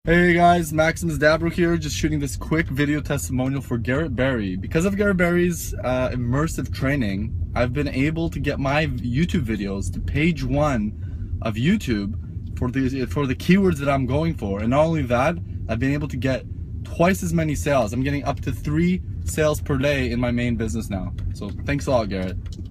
Hey guys, Maximus Dabro here, just shooting this quick video testimonial for Garrett Barry. Because of Garrett Barry's immersive training, I've been able to get my YouTube videos to page 1 of YouTube for the keywords that I'm going for. And not only that, I've been able to get twice as many sales. I'm getting up to 3 sales per day in my main business now. So thanks a lot, Garrett.